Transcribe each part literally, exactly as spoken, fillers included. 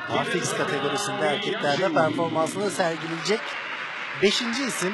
Barfix kategorisinde erkeklerde performansını sergileyecek beşinci isim.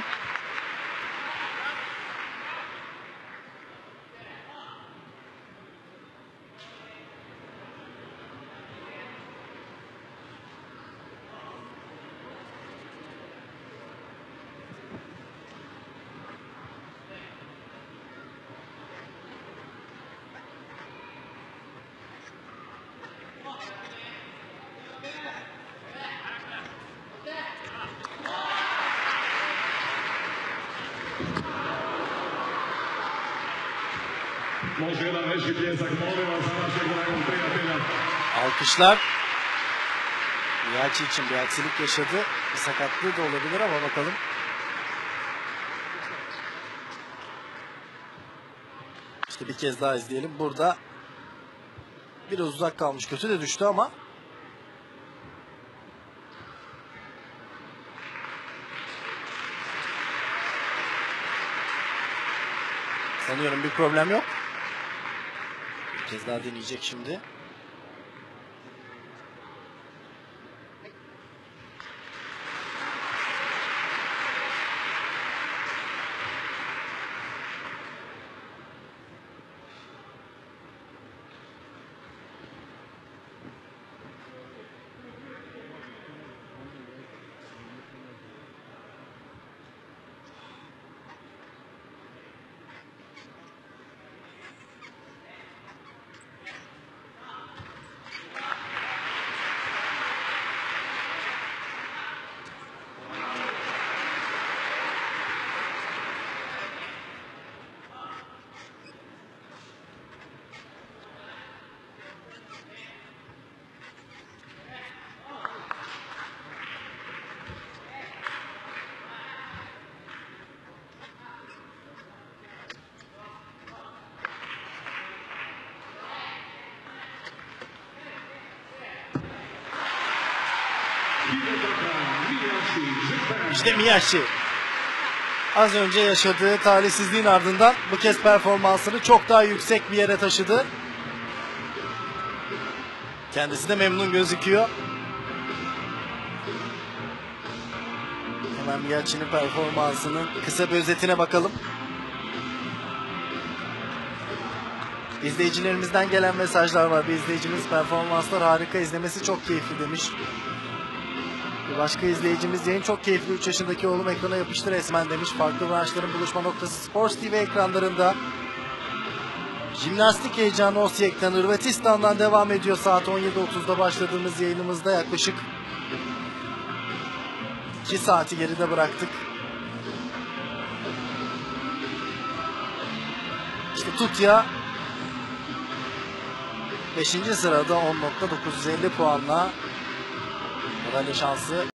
Alkışlar. Miyachi için bir aksilik yaşadı. Bir sakatlığı da olabilir ama bakalım. İşte bir kez daha izleyelim. Burada biraz uzak kalmış. Kötü de düştü ama sanıyorum bir problem yok. Bir kez daha deneyecek şimdi. İşte Miyachi. Az önce yaşadığı talihsizliğin ardından bu kez performansını çok daha yüksek bir yere taşıdı. Kendisi de memnun gözüküyor. Hemen Miyachi'nin performansının kısa bir özetine bakalım. İzleyicilerimizden gelen mesajlar var. Bir izleyicimiz performanslar harika, izlemesi çok keyifli demiş. Bir başka izleyicimiz yayın çok keyifli, üç yaşındaki oğlum ekrana yapıştı resmen demiş. Farklı branşların buluşma noktası Sports T V ekranlarında. Jimnastik heyecanı Osyek'ten, Hırvatistan'dan devam ediyor. Saat on yedi otuzda başladığımız yayınımızda yaklaşık iki saati geride bıraktık. İşte Tutya beşinci sırada on nokta dokuz yüz elli puanla madalya şansı